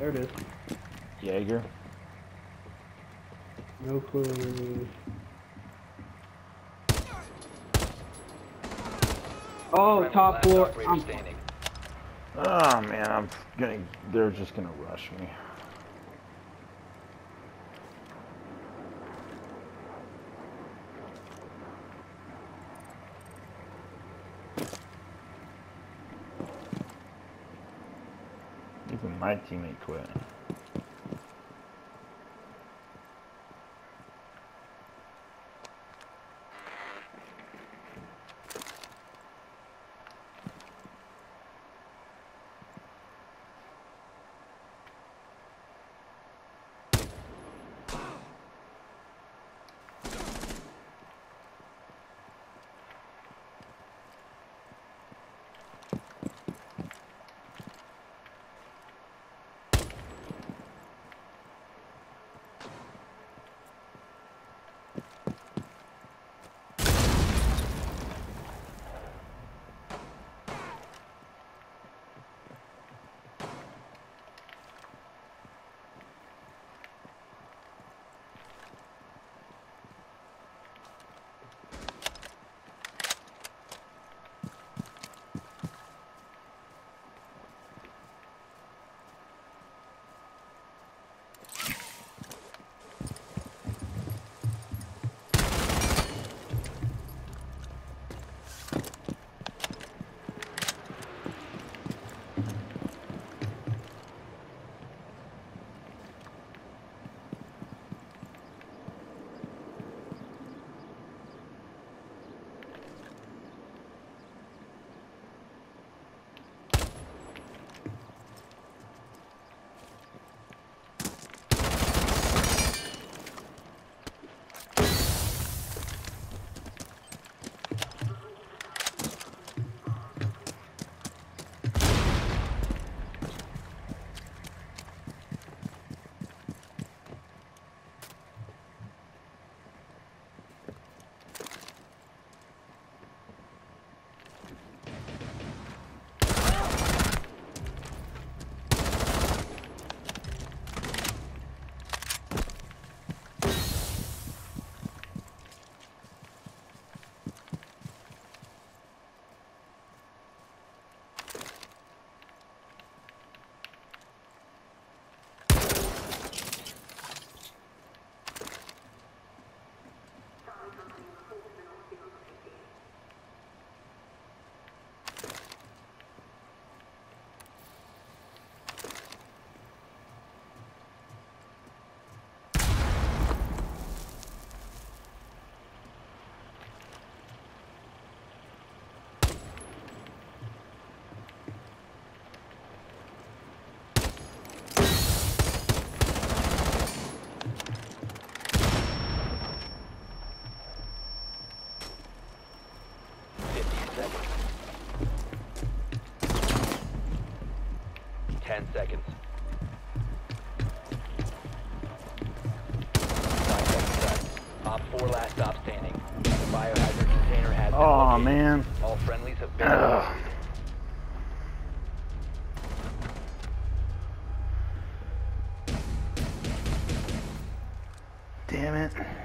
There it is. Jaeger. No clue. Oh, top floor. Oh man, they're just gonna rush me. Even my teammate quit. Seconds. 10 seconds. 5 seconds left. Op 4 last stop standing. The biohazard container has been located. Man. All friendlies have been eliminated. Damn it.